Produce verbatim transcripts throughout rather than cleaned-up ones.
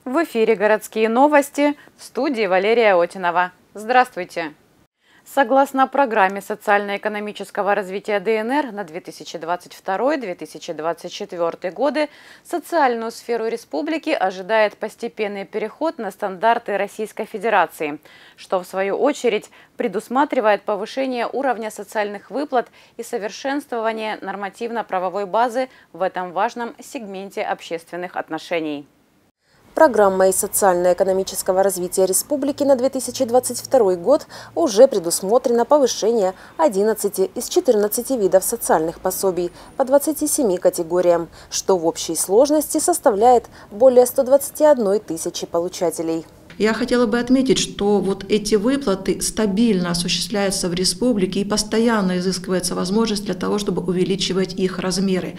В эфире «Городские новости», в студии Валерия Отинова. Здравствуйте! Согласно программе социально-экономического развития ДНР на две тысячи двадцать второй — две тысячи двадцать четвёртый годы, социальную сферу республики ожидает постепенный переход на стандарты Российской Федерации, что в свою очередь предусматривает повышение уровня социальных выплат и совершенствование нормативно-правовой базы в этом важном сегменте общественных отношений. Программой социально-экономического развития республики на две тысячи двадцать второй год уже предусмотрено повышение одиннадцати из четырнадцати видов социальных пособий по двадцати семи категориям, что в общей сложности составляет более ста двадцати одной тысячи получателей. Я хотела бы отметить, что вот эти выплаты стабильно осуществляются в республике и постоянно изыскивается возможность для того, чтобы увеличивать их размеры.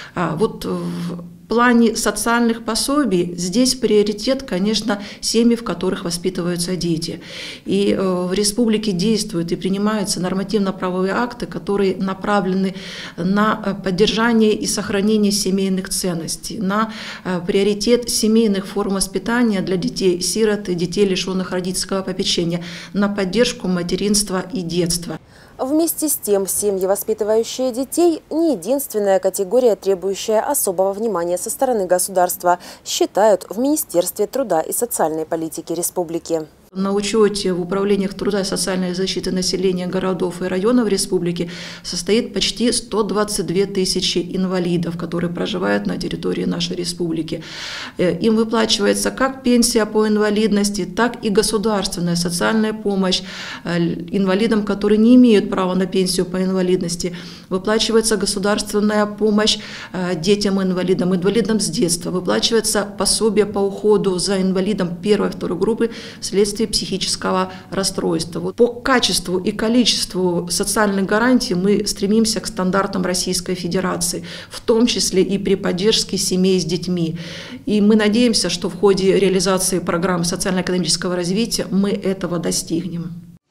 Вот в плане социальных пособий здесь приоритет, конечно, семьи, в которых воспитываются дети. И в республике действуют и принимаются нормативно-правовые акты, которые направлены на поддержание и сохранение семейных ценностей, на приоритет семейных форм воспитания для детей-сирот и детей, лишенных родительского попечения, на поддержку материнства и детства. Вместе с тем, семьи, воспитывающие детей, не единственная категория, требующая особого внимания со стороны государства, считают в Министерстве труда и социальной политики республики. На учете в управлениях труда и социальной защиты населения городов и районов республики состоит почти сто двадцать две тысячи инвалидов, которые проживают на территории нашей республики. Им выплачивается как пенсия по инвалидности, так и государственная социальная помощь инвалидам, которые не имеют права на пенсию по инвалидности. Выплачивается государственная помощь детям-инвалидам, инвалидам с детства. Выплачивается пособие по уходу за инвалидом первой и второй группы вследствие психического расстройства. Вот по качеству и количеству социальных гарантий мы стремимся к стандартам Российской Федерации, в том числе и при поддержке семей с детьми. И мы надеемся, что в ходе реализации программы социально-экономического развития мы этого достигнем.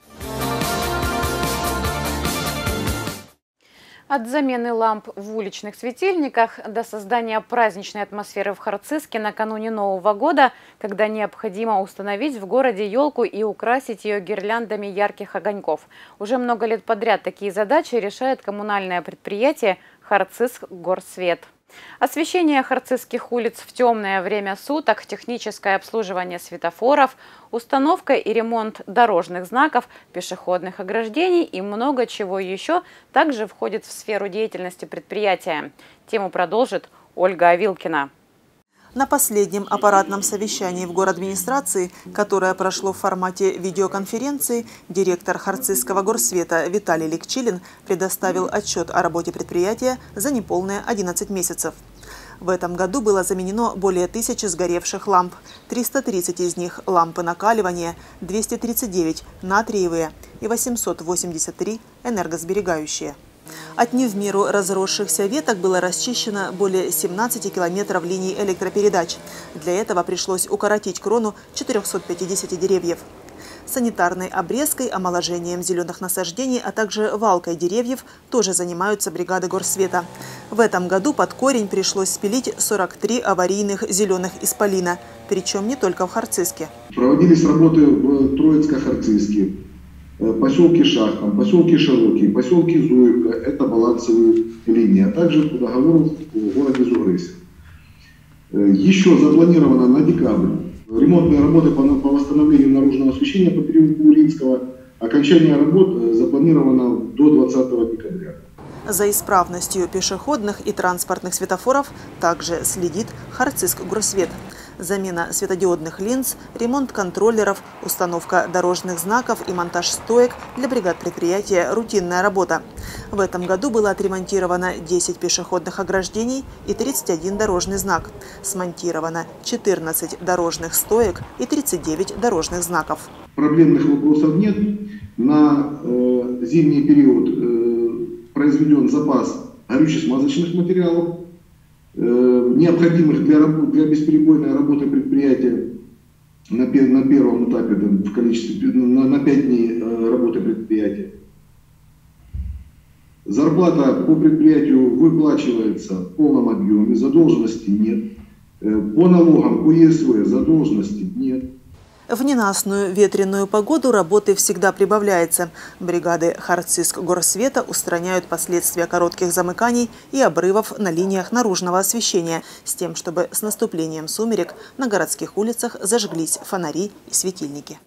От замены ламп в уличных светильниках до создания праздничной атмосферы в Харциске накануне Нового года, когда необходимо установить в городе елку и украсить ее гирляндами ярких огоньков. Уже много лет подряд такие задачи решает коммунальное предприятие «Харциск-Горсвет». Освещение харцизских улиц в темное время суток, техническое обслуживание светофоров, установка и ремонт дорожных знаков, пешеходных ограждений и много чего еще также входит в сферу деятельности предприятия. Тему продолжит Ольга Авилкина. На последнем аппаратном совещании в городадминистрации, которое прошло в формате видеоконференции, директор Харцизского горсвета Виталий Ликчилин предоставил отчет о работе предприятия за неполные одиннадцать месяцев. В этом году было заменено более тысячи сгоревших ламп, триста тридцать из них – лампы накаливания, двести тридцать девять – натриевые и восемьсот восемьдесят три – энергосберегающие. От не в меру разросшихся веток было расчищено более семнадцати километров линий электропередач. Для этого пришлось укоротить крону четырёхсот пятидесяти деревьев. Санитарной обрезкой, омоложением зеленых насаждений, а также валкой деревьев тоже занимаются бригады горсвета. В этом году под корень пришлось спилить сорок три аварийных зеленых исполина, причем не только в Харцизске. Проводились работы в Троицко-Харцизске, поселке Шахтам, поселке Широкий, поселке Зуевка, это балансовые линии, а также по договору в городе Зугрысь. Еще запланировано на декабрь ремонтные работы по, по восстановлению наружного освещения по периоду Уринского. Окончание работ запланировано до двадцатого декабря. За исправностью пешеходных и транспортных светофоров также следит Харцизк-Горсвет. Замена светодиодных линз, ремонт контроллеров, установка дорожных знаков и монтаж стоек для бригад предприятия – рутинная работа. В этом году было отремонтировано десять пешеходных ограждений и тридцать один дорожный знак. Смонтировано четырнадцать дорожных стоек и тридцать девять дорожных знаков. Проблемных вопросов нет. На э, зимний период э, произведен запас горюче-смазочных материалов, необходимых для, для бесперебойной работы предприятия на, пер, на первом этапе в количестве на, на пять дней работы предприятия. Зарплата по предприятию выплачивается в полном объеме, задолженности нет. По налогам, по ЕСВ задолженности нет. В ненастную ветреную погоду работы всегда прибавляется. Бригады Харцизк-Горсвета устраняют последствия коротких замыканий и обрывов на линиях наружного освещения, с тем, чтобы с наступлением сумерек на городских улицах зажглись фонари и светильники.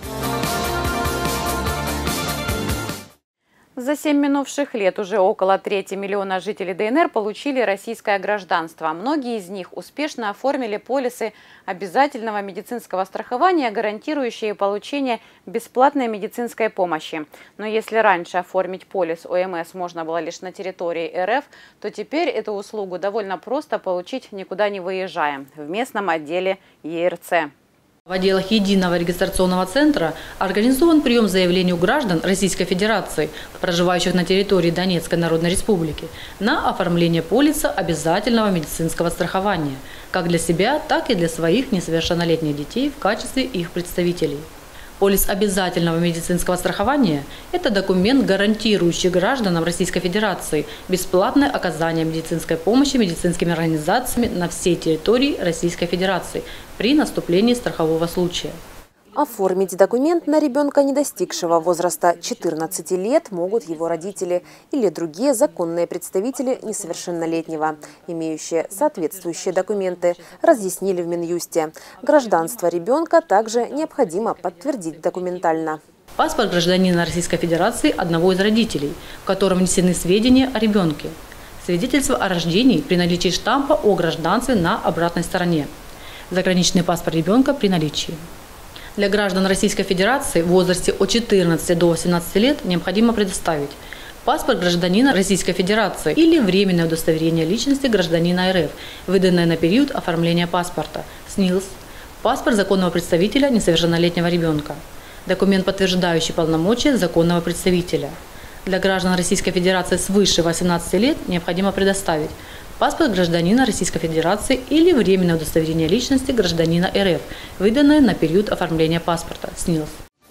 За семь минувших лет уже около трети миллиона жителей ДНР получили российское гражданство. Многие из них успешно оформили полисы обязательного медицинского страхования, гарантирующие получение бесплатной медицинской помощи. Но если раньше оформить полис ОМС можно было лишь на территории РФ, то теперь эту услугу довольно просто получить, никуда не выезжая, в местном отделе ЕРЦ. В отделах Единого регистрационного центра организован прием заявлений у граждан Российской Федерации, проживающих на территории Донецкой Народной Республики, на оформление полиса обязательного медицинского страхования, как для себя, так и для своих несовершеннолетних детей в качестве их представителей. Полис обязательного медицинского страхования – это документ, гарантирующий гражданам Российской Федерации бесплатное оказание медицинской помощи медицинскими организациями на всей территории Российской Федерации при наступлении страхового случая. Оформить документ на ребенка, не достигшего возраста четырнадцати лет, могут его родители или другие законные представители несовершеннолетнего, имеющие соответствующие документы, разъяснили в Минюсте. Гражданство ребенка также необходимо подтвердить документально. Паспорт гражданина Российской Федерации одного из родителей, в котором внесены сведения о ребенке. Свидетельство о рождении при наличии штампа о гражданстве на обратной стороне. Заграничный паспорт ребенка при наличии. Для граждан Российской Федерации в возрасте от четырнадцати до восемнадцати лет необходимо предоставить паспорт гражданина Российской Федерации или временное удостоверение личности гражданина РФ, выданное на период оформления паспорта, СНИЛС, паспорт законного представителя несовершеннолетнего ребенка, документ, подтверждающий полномочия законного представителя. Для граждан Российской Федерации свыше восемнадцати лет необходимо предоставить паспорт гражданина Российской Федерации или временное удостоверение личности гражданина РФ, выданное на период оформления паспорта, СНИЛС.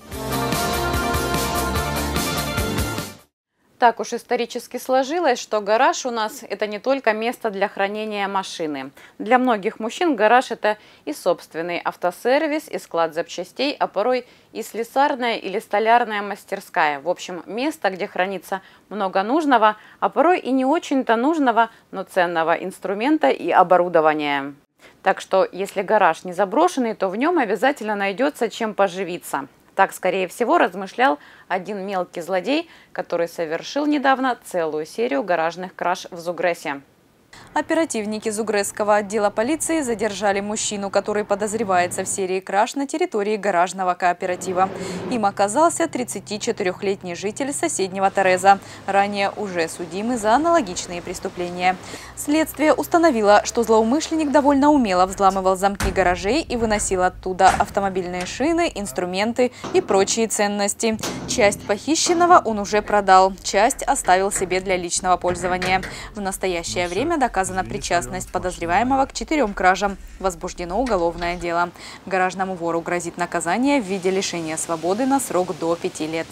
Так уж исторически сложилось, что гараж у нас – это не только место для хранения машины. Для многих мужчин гараж – это и собственный автосервис, и склад запчастей, а порой и слесарная или столярная мастерская. В общем, место, где хранится много нужного, а порой и не очень-то нужного, но ценного инструмента и оборудования. Так что, если гараж не заброшенный, то в нем обязательно найдется чем поживиться. Так, скорее всего, размышлял один мелкий злодей, который совершил недавно целую серию гаражных краж в Зугрессе. Оперативники Зугресского отдела полиции задержали мужчину, который подозревается в серии краж на территории гаражного кооператива. Им оказался тридцатичетырёхлетний житель соседнего Тореза, ранее уже судимый за аналогичные преступления. Следствие установило, что злоумышленник довольно умело взламывал замки гаражей и выносил оттуда автомобильные шины, инструменты и прочие ценности. Часть похищенного он уже продал, часть оставил себе для личного пользования. В настоящее время доказано причастность подозреваемого к четырем кражам. Возбуждено уголовное дело. Гаражному вору грозит наказание в виде лишения свободы на срок до пяти лет.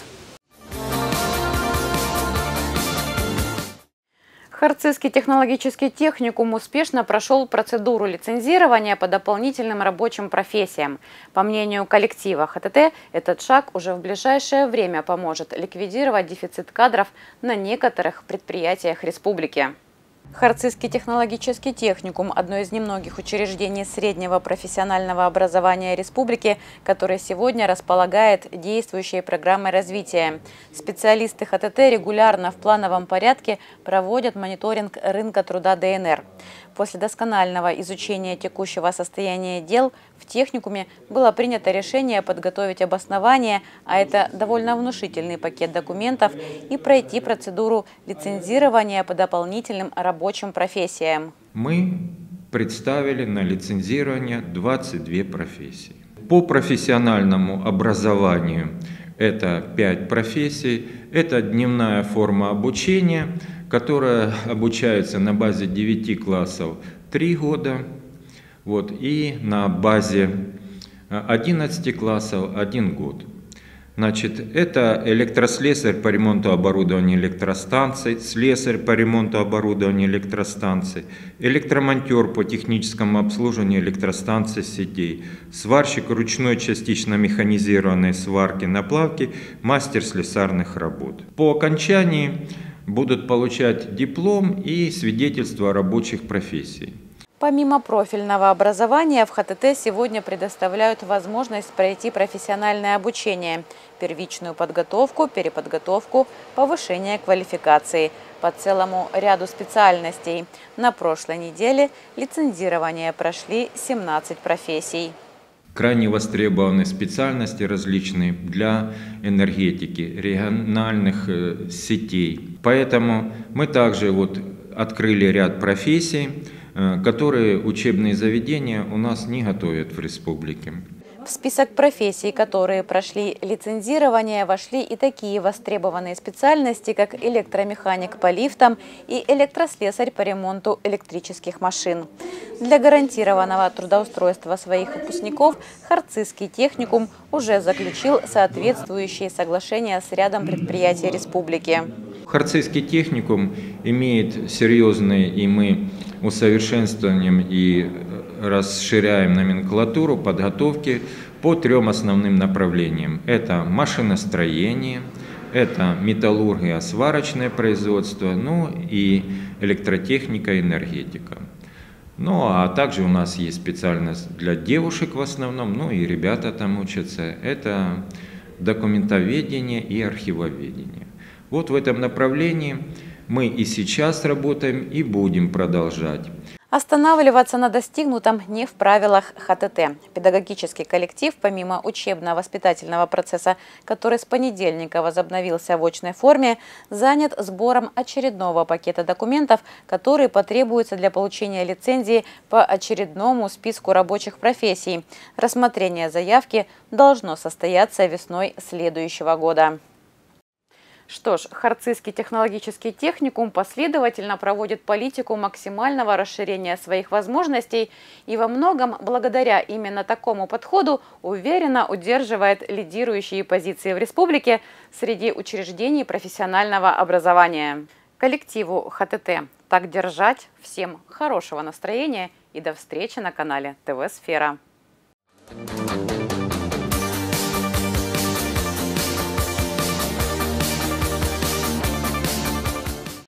Харцизский технологический техникум успешно прошел процедуру лицензирования по дополнительным рабочим профессиям. По мнению коллектива ХТТ, этот шаг уже в ближайшее время поможет ликвидировать дефицит кадров на некоторых предприятиях республики. Харцизский технологический техникум – одно из немногих учреждений среднего профессионального образования республики, которое сегодня располагает действующей программой развития. Специалисты ХТТ регулярно в плановом порядке проводят мониторинг рынка труда ДНР. После досконального изучения текущего состояния дел в техникуме было принято решение подготовить обоснование, а это довольно внушительный пакет документов, и пройти процедуру лицензирования по дополнительным рабочим профессиям. Мы представили на лицензирование двадцать две профессии. По профессиональному образованию это пять профессий. Это дневная форма обучения, которая обучается на базе девяти классов три года, вот, и на базе одиннадцати классов один год. Значит, это электрослесарь по ремонту оборудования электростанций, слесарь по ремонту оборудования электростанций, электромонтер по техническому обслуживанию электростанций сетей, сварщик ручной частично механизированной сварки наплавки, мастер слесарных работ. По окончании будут получать диплом и свидетельство о рабочих профессий. Помимо профильного образования, в ХТТ сегодня предоставляют возможность пройти профессиональное обучение, первичную подготовку, переподготовку, повышение квалификации по целому ряду специальностей. На прошлой неделе лицензирование прошли семнадцать профессий. Крайне востребованы специальности различные для энергетики, региональных сетей. Поэтому мы также вот открыли ряд профессий, которые учебные заведения у нас не готовят в республике. В список профессий, которые прошли лицензирование, вошли и такие востребованные специальности, как электромеханик по лифтам и электрослесарь по ремонту электрических машин. Для гарантированного трудоустройства своих выпускников Харцизский техникум уже заключил соответствующие соглашения с рядом предприятий республики. Харцизский техникум имеет серьезные, и мы усовершенствуем и расширяем номенклатуру подготовки по трем основным направлениям. Это машиностроение, это металлургия, сварочное производство, ну и электротехника, энергетика. Ну а также у нас есть специальность для девушек в основном, ну и ребята там учатся. Это документоведение и архивоведение. Вот в этом направлении мы и сейчас работаем, и будем продолжать. Останавливаться на достигнутом не в правилах ХТТ. Педагогический коллектив, помимо учебно-воспитательного процесса, который с понедельника возобновился в очной форме, занят сбором очередного пакета документов, которые потребуются для получения лицензии по очередному списку рабочих профессий. Рассмотрение заявки должно состояться весной следующего года. Что ж, Харцизский технологический техникум последовательно проводит политику максимального расширения своих возможностей и во многом благодаря именно такому подходу уверенно удерживает лидирующие позиции в республике среди учреждений профессионального образования. Коллективу ХТТ так держать, всем хорошего настроения и до встречи на канале ТВ Сфера.